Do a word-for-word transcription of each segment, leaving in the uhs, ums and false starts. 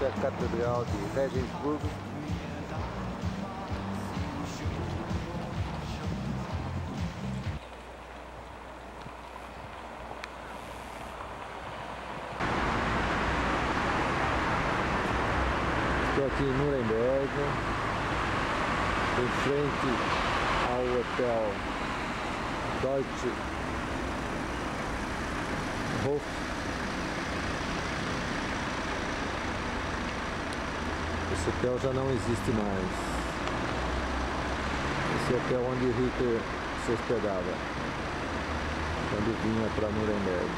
da Catedral de Regensburg. Estou aqui em Nuremberg, em frente ao hotel Deutsche Hof. Esse hotel já não existe mais. Esse hotel onde Hitler se hospedava quando vinha para Nuremberg.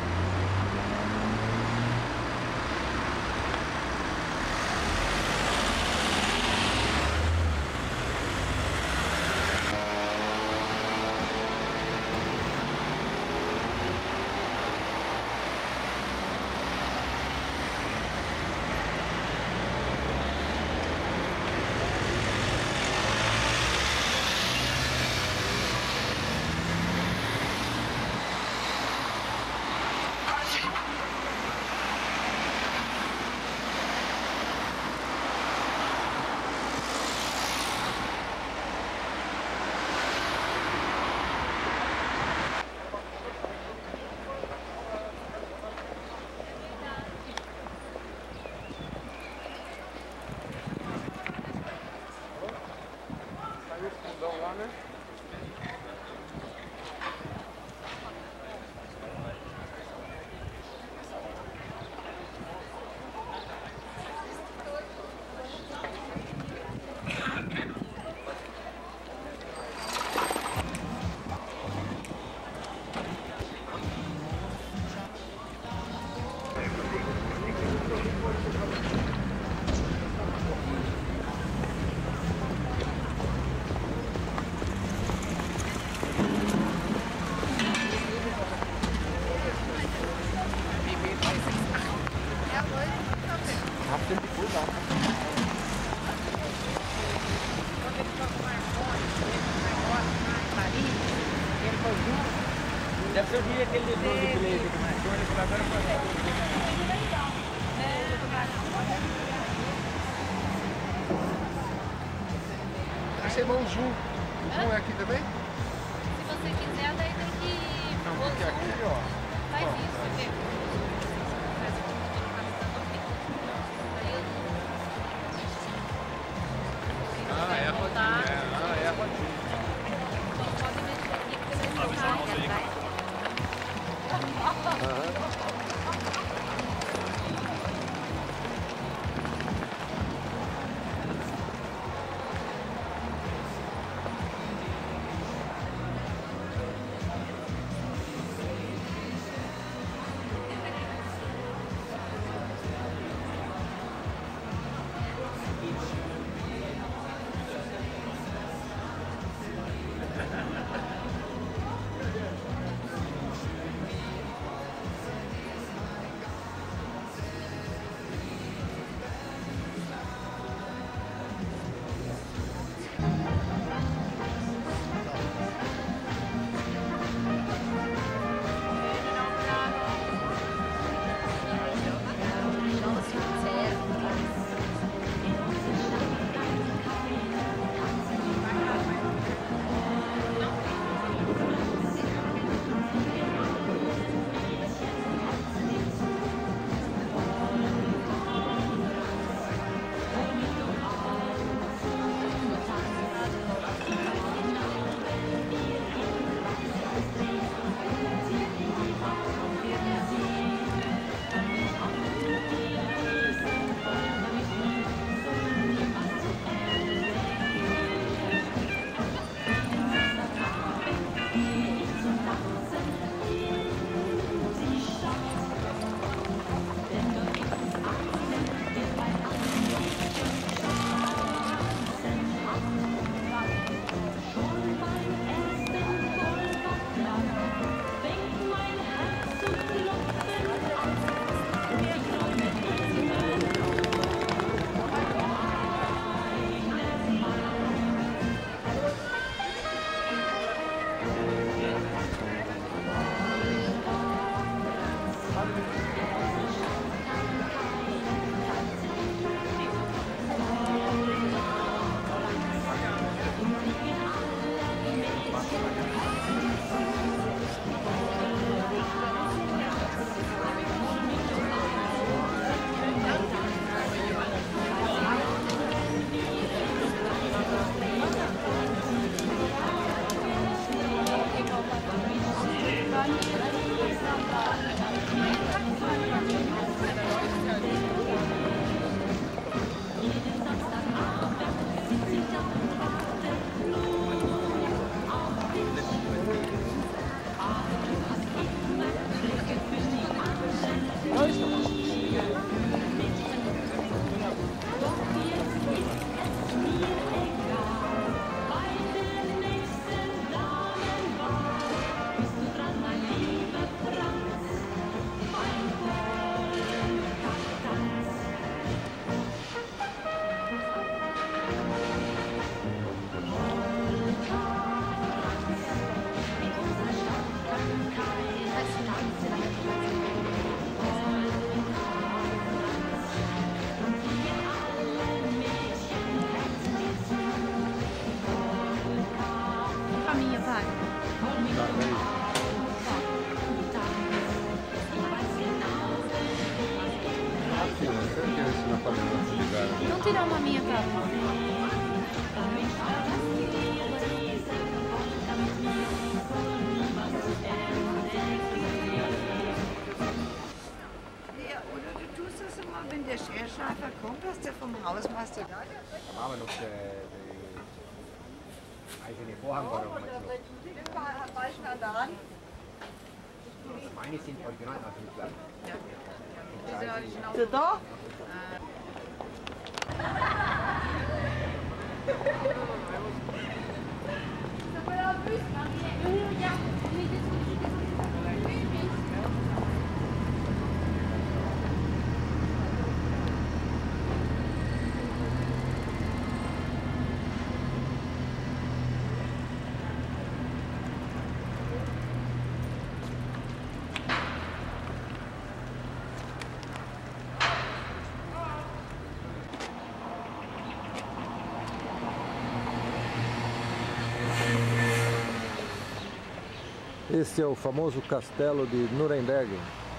Deve ser o dia que ele levou de beleza do McDonald's para agora para Esse é irmão Zoom. O Zoom é aqui também? Se você quiser, daí tem que... Não, porque aqui, ó. Faz isso, quer ver? Ah, é a rodinha. Ah, é a rodinha. Pode mexer aqui, porque vai ser rápido, vai? Caminha, vai. Não tirar uma minha pra Oder du tust das immer, wenn der Scherschafer kommt, dass der vom Hausmeister da ist. Machen wir noch die, die eiserne Vorhangbarung. Weichen an der Hand. Meine sind original aus dem Platz. Diese da? Esse é o famoso castelo de Nuremberg.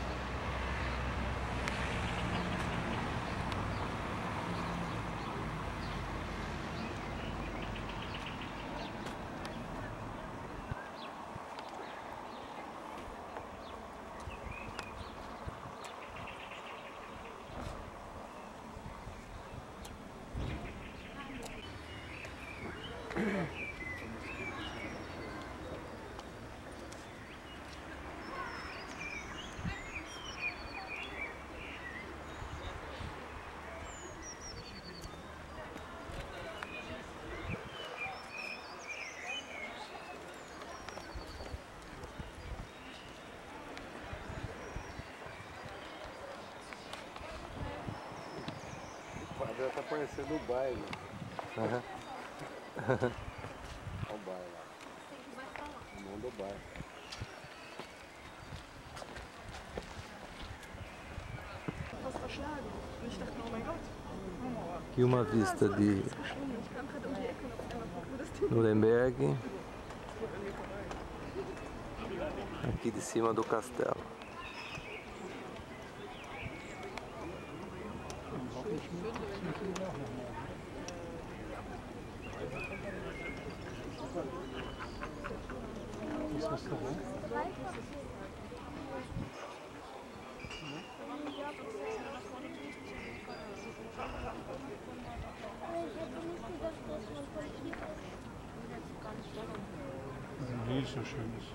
Já tá conhecendo o baile. Uhum. Olha o baile lá. O nome do baile. Aqui uma vista de Nuremberg. Aqui de cima do castelo. Wie ist so schön ist.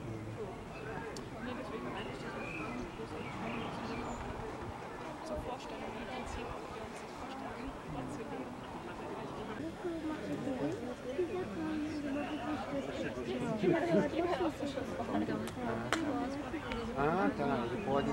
zur Vorstellung, wie Prinzip, ob wir uns das vorstellen, vorzulegen. Ah, tá, ele pode.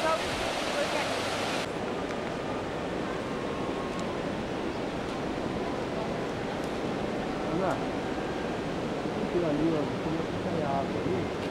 Ana, aquilo ali, ó, começa a cair água ali.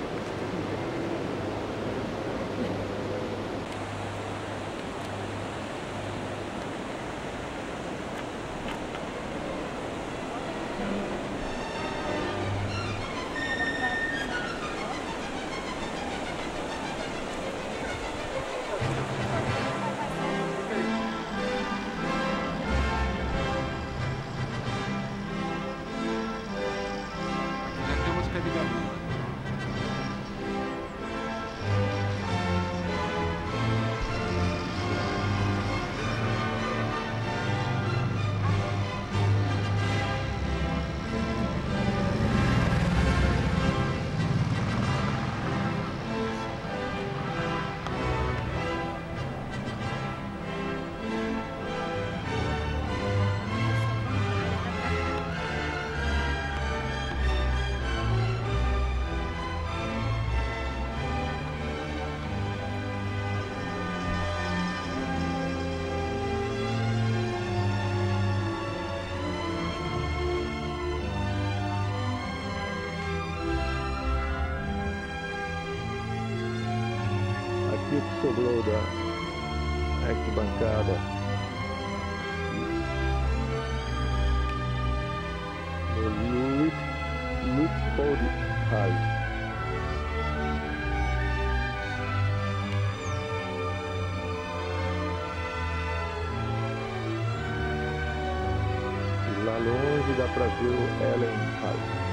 Aqui que sobrou da arquibancada do Luitpold Hall. E lá longe dá para ver o Ellen Hall.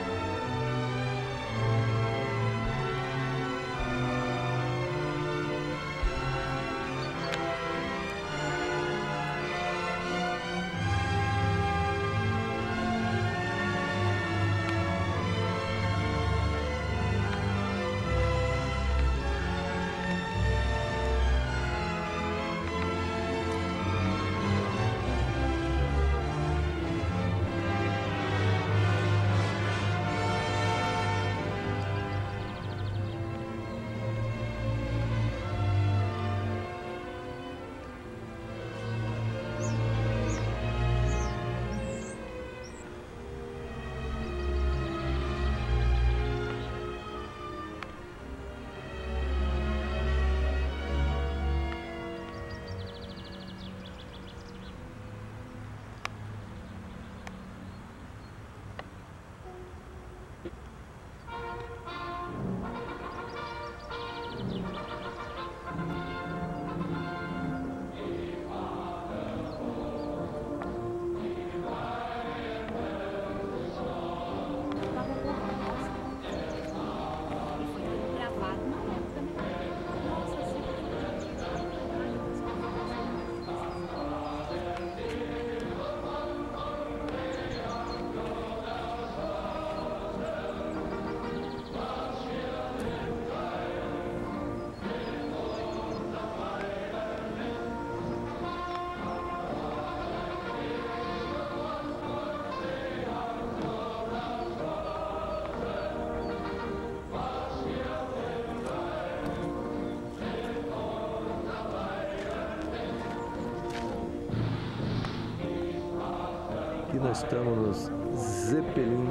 Aqui nós estamos nos Zeppelin.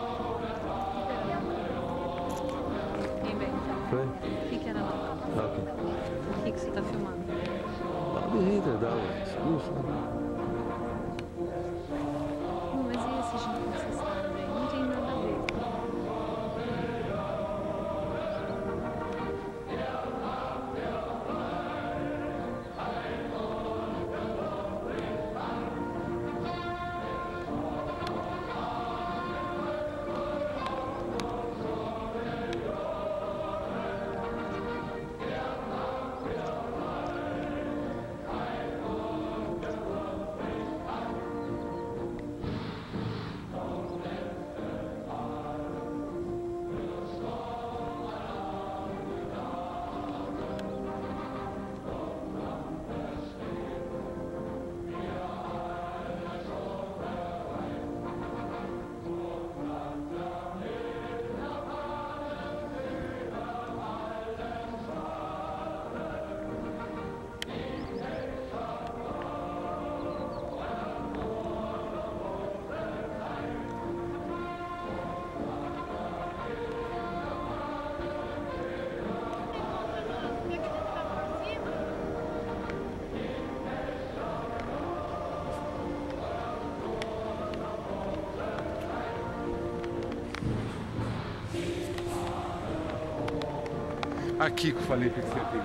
Foi? O que, que era lá? Ah, ok. O que, que você está filmando? Lá do Hitler, dá o discurso. Não, mas e esse gente que você sabe aí? Não tem nada a ver. Aqui que eu falei que você tem.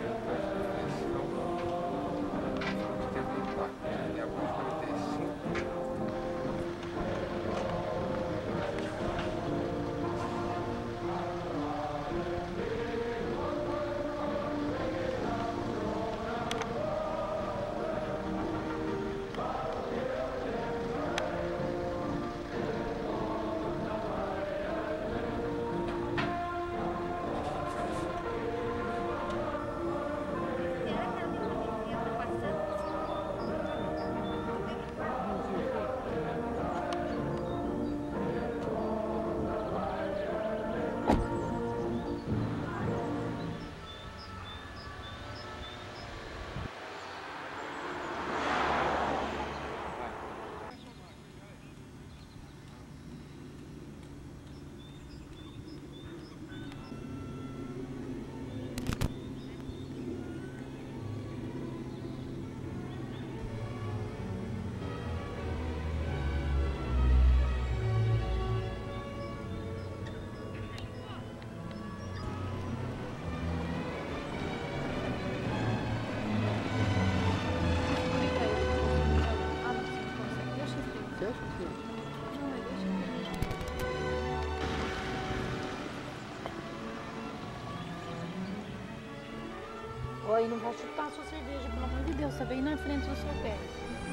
Oi, não vai chutar a sua cerveja, pelo amor de Deus, tá bem na frente do seu pé.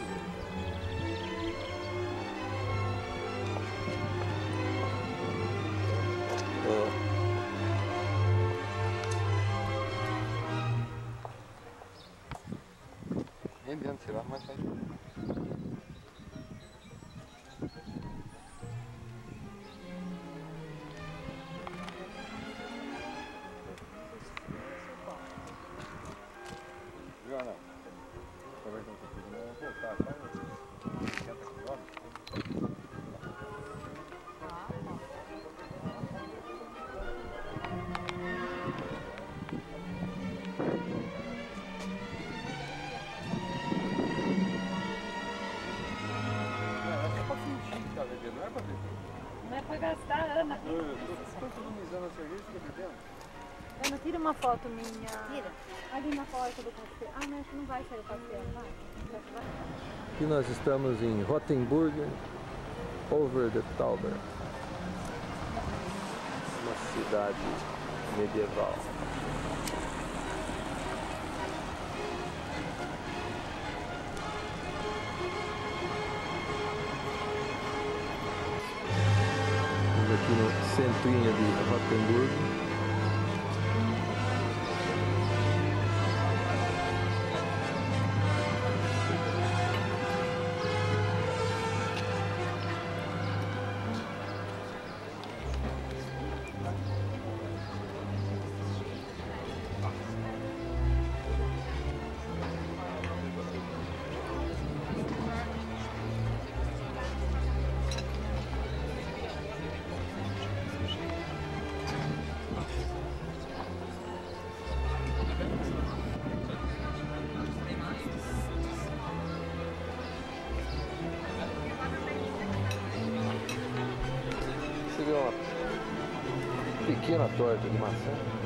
Nem dentro, sei lá, mas sai. Viu, Ana? Talvez não consiga voltar, tá? sessenta quilômetros. Não é pra beber. Não é pra gastar, Ana. Eu estou economizando a cerveja e estou bebendo. Ana, tira uma foto minha. Tira. Ali na porta do castelo. Ah, não, acho que não vai sair o castelo, vai. Aqui nós estamos em Rothenburg, over the Tauber. Uma cidade medieval. Aqui no centrinho de Rothenburg. Uma pequena torta de maçã.